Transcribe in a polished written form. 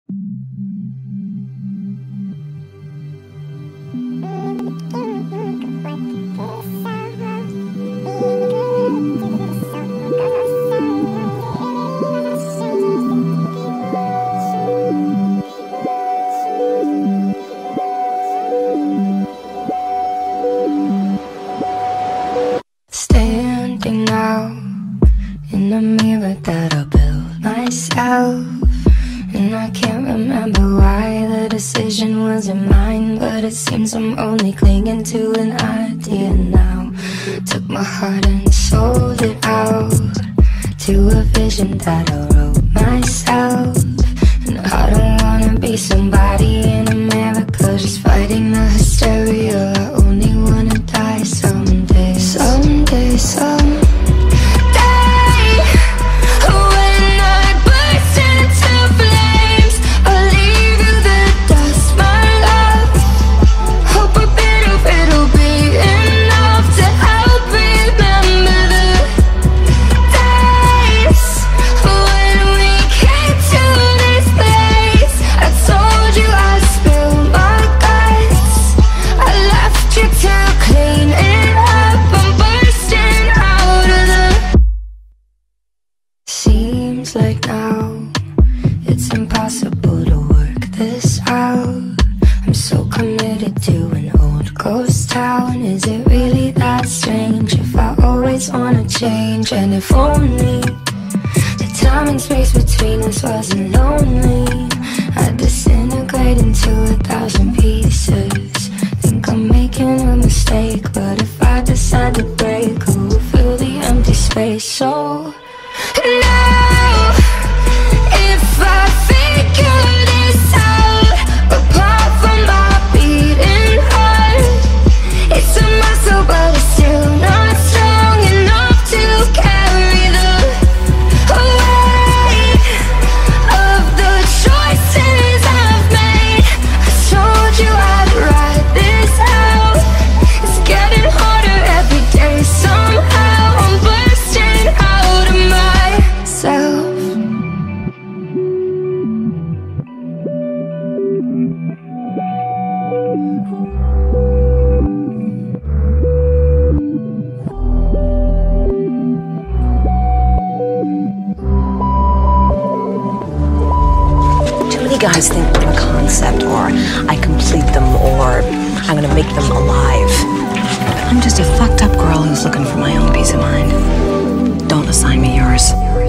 Standing now in the mirror that I built myself, and I can't remember why the decision wasn't mine, but it seems I'm only clinging to an idea now. Took my heart and sold it out to a vision that I wrote myself. And I don't wanna be somebody in America just fighting the hysteria. I only wanna die someday, someday, someday. When I burst into flames, I'll leave you the dust, my love. Hope a bit of it'll be enough to help remember the days when we came to this place. I told you I'd spill my guts, I left you to clean it up. I'm bursting out of the... Seems like now it's impossible to work this out. I'm so committed to an old ghost town. Is it really that strange if I always wanna change? And if only the time and space between us wasn't lonely, I'd disintegrate into 1,000 pieces. Think I'm making a mistake, but if I decide to break, who will fill the empty space? So now, if I figure this out, apart from my beating heart, it's a muscle but it's still not strong enough to carry the weight of the choices I've made. I told you I'd write this out. It's getting harder every day somehow. I'm bursting out of myself. Too many guys think I'm a concept, or I complete them, or I'm gonna make them alive. I'm just a fucked up girl who's looking for my own peace of mind. Don't assign me yours.